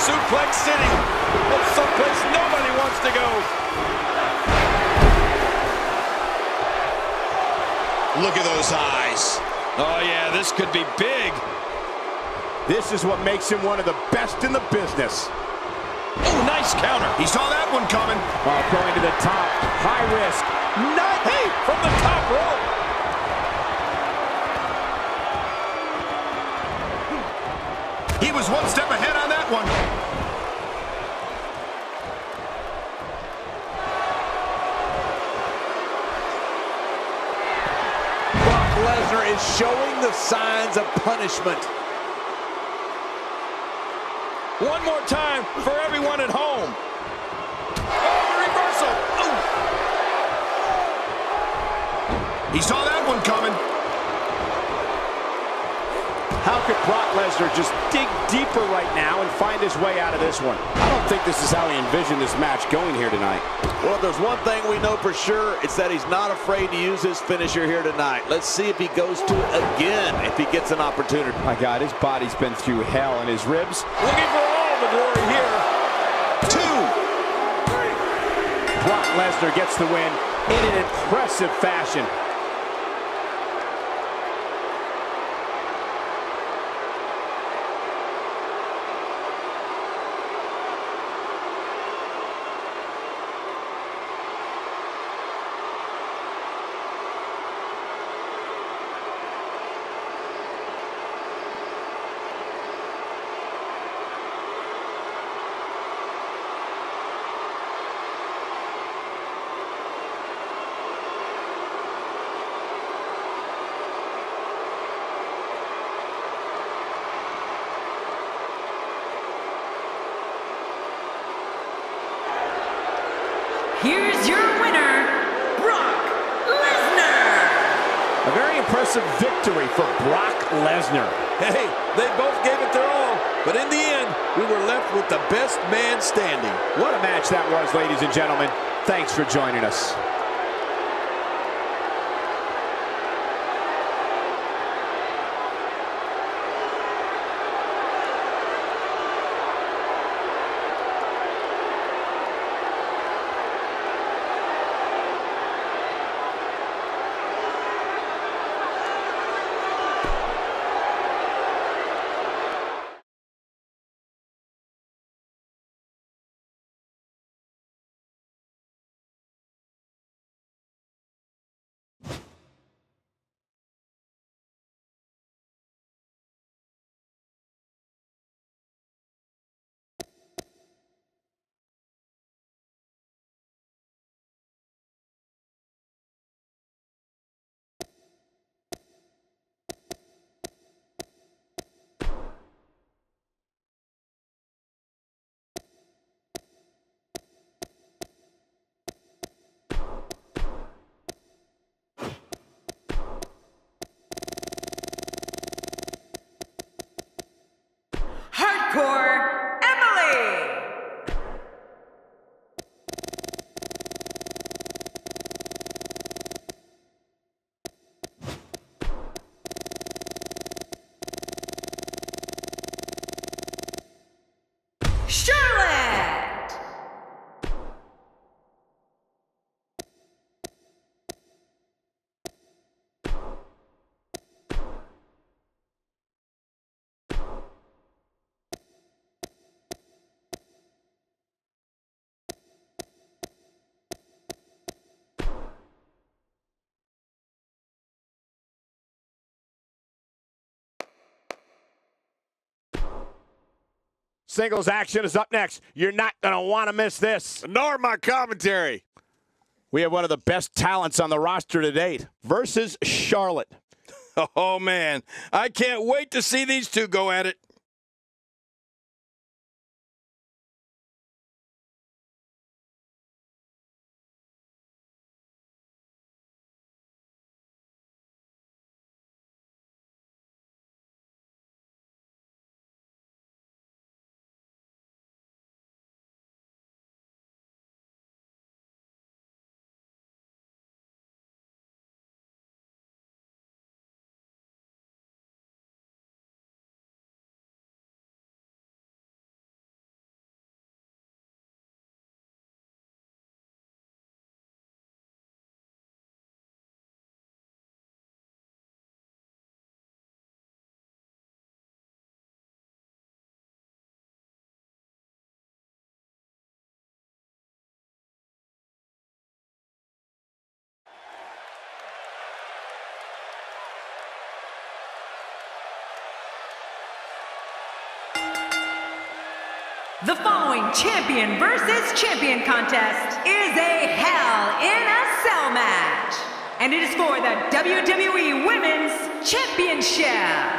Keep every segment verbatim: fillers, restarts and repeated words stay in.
Suplex City. That's someplace nobody wants to go. Look at those eyes. Oh, yeah, this could be big. This is what makes him one of the best in the business. Oh, nice counter. He saw that one coming. Oh, going to the top. High risk. Not hey, from the top rope. He was one step ahead on that one. Brock Lesnar is showing the signs of punishment. One more time for everyone at home. Oh, the reversal. Ooh. He saw that one coming. How could Brock Lesnar just dig deeper right now and find his way out of this one? I don't think this is how he envisioned this match going here tonight. Well, if there's one thing we know for sure, it's that he's not afraid to use his finisher here tonight. Let's see if he goes to it again if he gets an opportunity. My God, his body's been through hell, and his ribs. Looking for all the glory here. Two. Brock Lesnar gets the win in an impressive fashion. Here's your winner, Brock Lesnar. A very impressive victory for Brock Lesnar. Hey, they both gave it their all, but in the end, we were left with the best man standing. What a match that was, ladies and gentlemen. Thanks for joining us. Hardcore Emily. Charlotte. Singles action is up next. You're not going to want to miss this. Nor my commentary. We have one of the best talents on the roster to date versus Charlotte. Oh, man. I can't wait to see these two go at it. The following champion versus champion contest is a Hell in a Cell match, and it is for the W W E Women's Championship.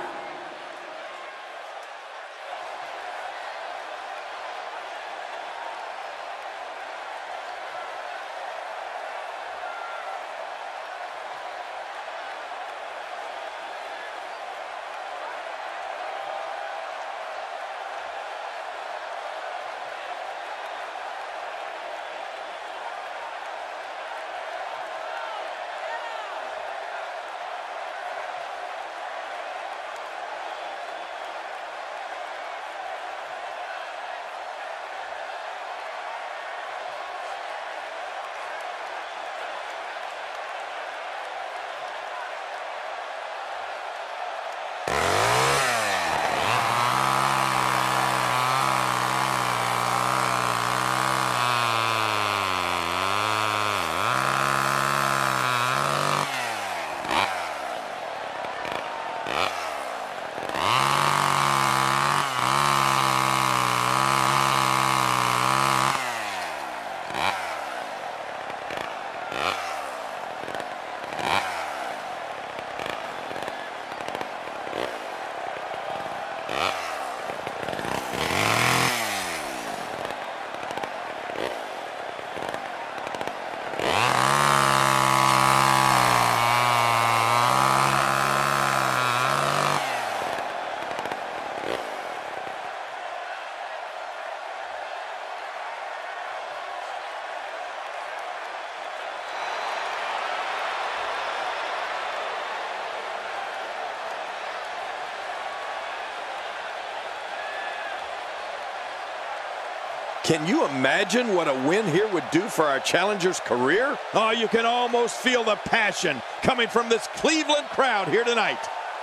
Can you imagine what a win here would do for our challenger's career? Oh, you can almost feel the passion coming from this Cleveland crowd here tonight.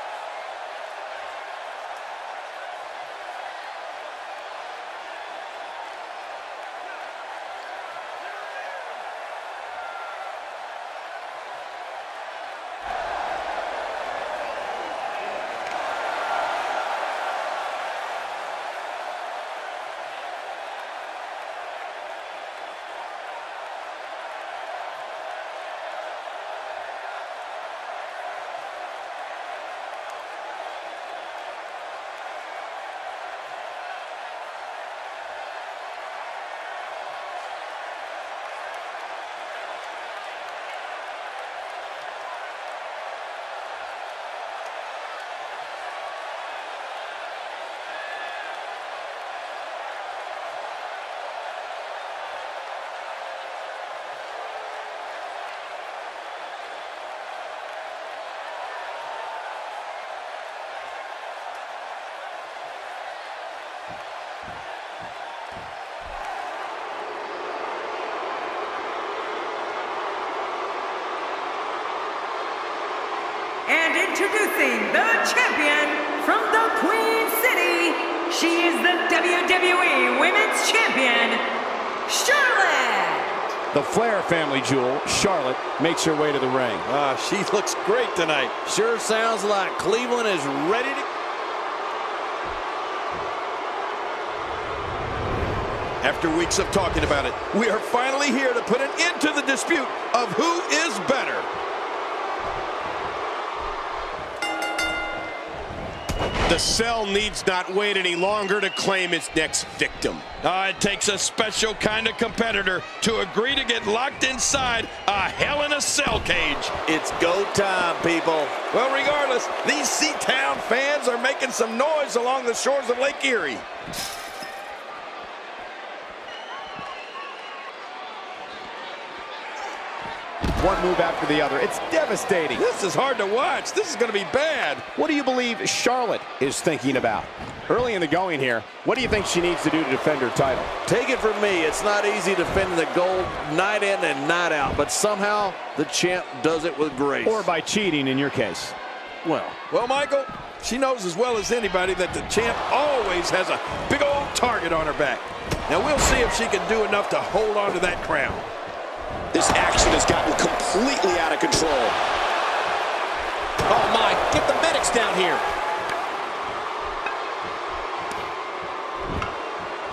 And introducing the champion from the Queen City, she is the W W E Women's Champion, Charlotte. The Flair family jewel, Charlotte, makes her way to the ring. Ah, she looks great tonight. Sure sounds like Cleveland is ready to... After weeks of talking about it, we are finally here to put an end to the dispute of who is better. The Cell needs not wait any longer to claim its next victim. Uh, it takes a special kind of competitor to agree to get locked inside a Hell in a Cell cage. It's go time, people. Well, regardless, these C-Town fans are making some noise along the shores of Lake Erie. One move after the other. It's devastating. This is hard to watch. This is going to be bad. What do you believe Charlotte is thinking about? Early in the going here, what do you think she needs to do to defend her title? Take it from me, it's not easy defending the gold night in and night out, but somehow the champ does it with grace. Or by cheating in your case. Well, Well, Michael, she knows as well as anybody that the champ always has a big old target on her back. Now, we'll see if she can do enough to hold on to that crown. This action has gotten completely out of control. Oh my, get the medics down here.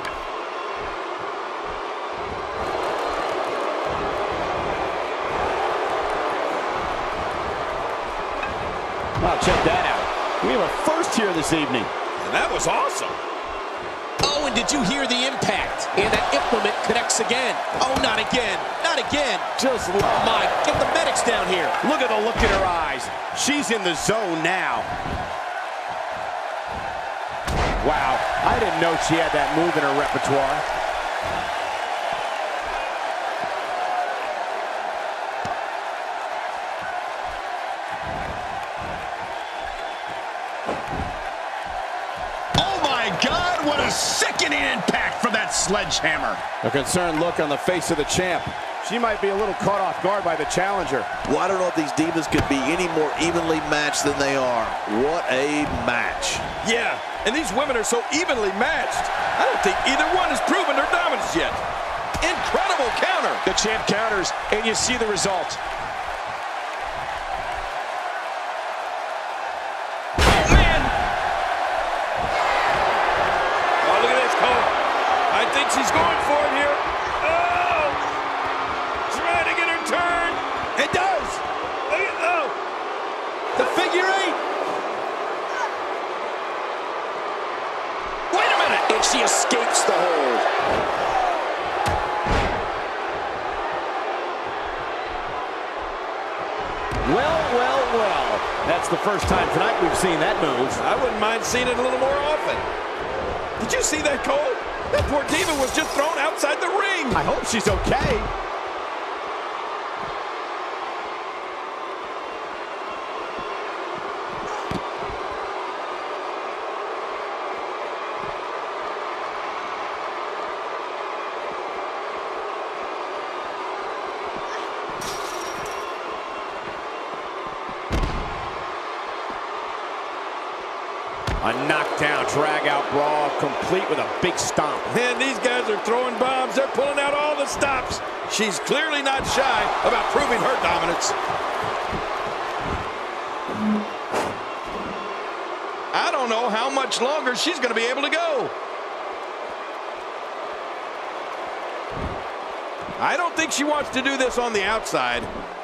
Wow, check that out. We have a first here this evening. And that was awesome. Oh, and did you hear the impact? And that implement connects again. Oh, not again. Not again. Just Oh, my. Get the medics down here. look at the look in her eyes. She's in the zone now. Wow, I didn't know she had that move in her repertoire. Oh my God, what a sickening impact for that sledgehammer. A concerned look on the face of the champ. She might be a little caught off guard by the challenger. Well, I don't know if these divas could be any more evenly matched than they are. What a match. Yeah, and these women are so evenly matched. I don't think either one has proven their dominance yet. Incredible counter. The champ counters, and you see the result. Oh, man. Oh, look at this, Cole. I think she's going for it here. Oh! Trying to get her turned. It does. Look at, oh. The figure eight. Wait a minute. And she escapes the hold. Well, well, well. That's the first time tonight we've seen that move. I wouldn't mind seeing it a little more often. Did you see that, Cole? That poor diva was just thrown outside the ring. I hope she's okay. A knockdown, drag-out brawl, complete with a big stomp. Man, these guys are throwing bombs. They're pulling out all the stops. She's clearly not shy about proving her dominance. I don't know how much longer she's going to be able to go. I don't think she wants to do this on the outside.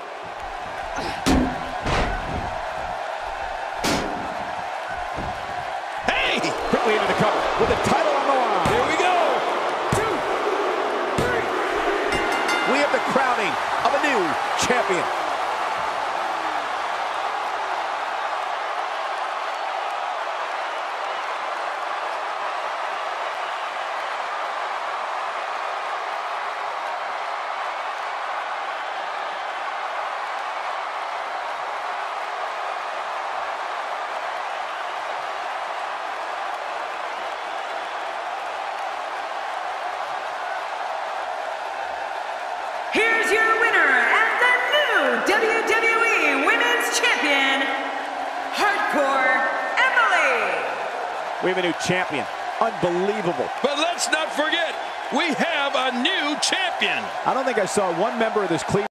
Quickly into the cover with the title on the line. Here we go. Two, three. We have the crowning of a new champion. Here's your winner and the new W W E Women's Champion, Hardcore Emily. We have a new champion. Unbelievable. But let's not forget, we have a new champion. I don't think I saw one member of this Cleveland